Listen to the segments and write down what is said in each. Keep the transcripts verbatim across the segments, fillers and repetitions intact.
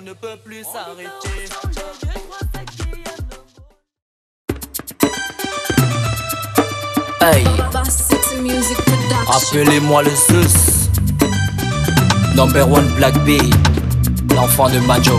ne peut plus s'arrêter. Hey, appelez-moi le Zeus, number one Black B, l'enfant de Majo.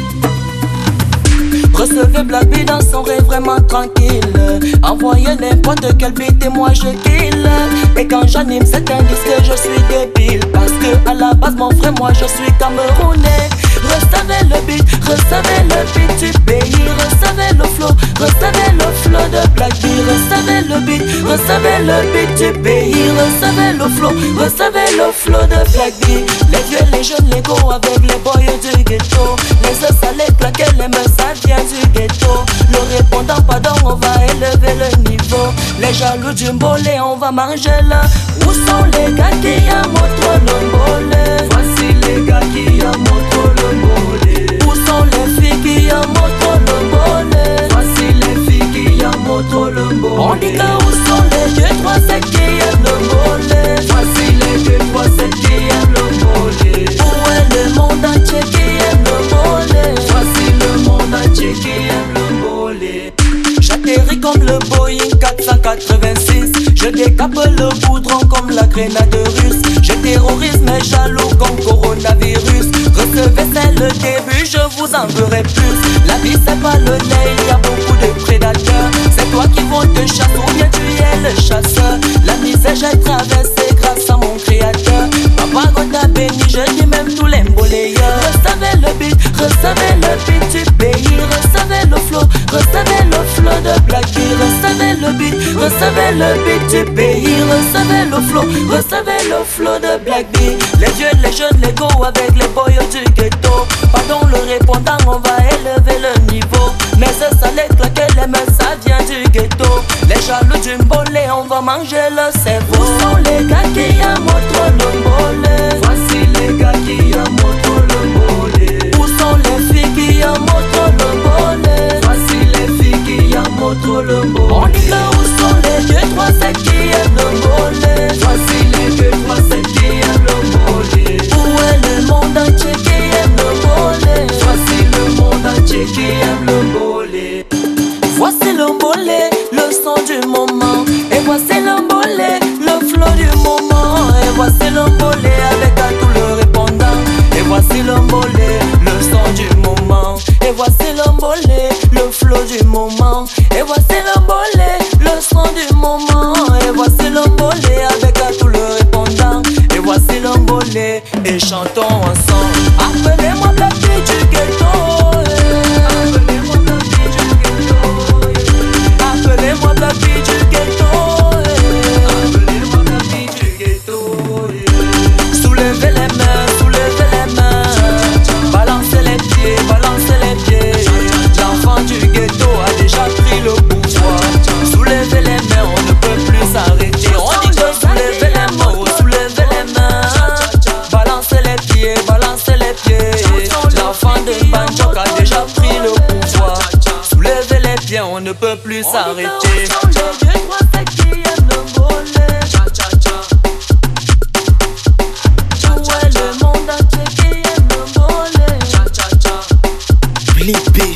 Recevez Black B dans son rêve vraiment tranquille. Envoyez n'importe quel beat et moi je kill. Et quand j'anime c'est un disque je suis débile. Parce que à la base mon frère moi je suis camerounais. Recevez le beat, recevez le beat du pays. Recevez le flow, recevez le flow de Black B. Recevez le beat, recevez le beat du pays. Recevez le flow, recevez le flow de Black B. Les vieux, les jeunes, les go avec les boys du ghetto. Les os salés, claqués, les meufs ça vient du ghetto. Le répondant pardon on va élever le niveau. Les jaloux du mbolé on va manger là. Où sont les gars qui a montré le mbolé? Voici les gars qui a montré le mbolé. Où sont les filles qui a montré le mbolé? Voici les filles qui a montré le mbolé. On dit que où sont les deux trois sept qui aiment le mbolé? Voici les deux trois sept qui aiment le mbolé. Où est le monde entier qui aime le mbolé? Voici le monde entier qui aime le mbolé. J'atterris comme le Boeing quatre cent quatre-vingt-six. Je décape le goudron comme la grenade russe. Je terrorise mes jaloux comme coronavirus. Recevez c'est le début, je vous en ferai plus. La vie c'est pas le lait, il y a beaucoup de prédateurs. C'est toi qui vont te chasser ou bien tu es le chasseur. La misère j'ai traversé grâce à mon créateur. Papa God t'a béni, je dis même tous les mboléeurs. Recevez le beat, recevez le beat du pays. Recevez le flow, recevez le flow de Black B. Recevez le beat, recevez le beat du pays. Recevez le flow, recevez le flow de Black B. Les vieux, les jeunes, les go avec les boys du ghetto. Pardon le répondant, on va élever le niveau. Mais ça, ça les claquer, les mains, ça vient du ghetto. Les jaloux du mbolé, on va manger le cerveau. Où sont les gars qui a montré le mbolé? Voici les gars qui a montré le mbolé. Où sont les filles qui a montré le mbolé? Voici les filles qui a montré le mbolé. On dit que où sont les deux trois sept qui aiment le mbolé? Voici les deux trois sept qui aiment le mbolé. Où est le monde entier qui aime le mbolé? Voici le monde entier qui aime le mbolé. Voici le mbolé, le son du moment. Et voici le mbolé, le flow du moment. Et voici le mbolé avec à tout le répondant. Et voici le mbolé, le son du moment. Et voici le mbolé, le flow du moment. Et voici le mbolé, le son du moment. Et voici le mbolé avec à tout le répondant. Et voici le mbolé, et chantons ensemble. Appelez-moi Black B du ghetto. Appelez-moi Black B du ghetto. Appelez-moi Black B du ghetto. Appelez-moi Black B du ghetto. Soulevez les mains, soulevez les mains. Balancez les pieds, balancez les pieds. L'enfant du ghetto a déjà pris le pouvoir. Soulevez les mains, on ne peut plus s'arrêter. On dit que soulevez les mains, soulevez les mains. Balancez les pieds, balancez les pieds. L'enfant de Banjok a déjà pris le pouvoir. Soulevez les pieds, on ne peut plus s'arrêter. Black B.